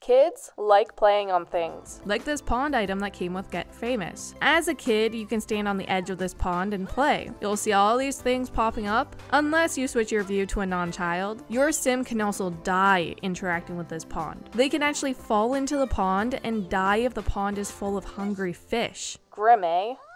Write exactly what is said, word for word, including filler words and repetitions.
Kids like playing on things. Like this pond item that came with Get Famous. As a kid, you can stand on the edge of this pond and play. You'll see all these things popping up. Unless you switch your view to a non-child, your sim can also die interacting with this pond. They can actually fall into the pond and die if the pond is full of hungry fish. Grim, eh?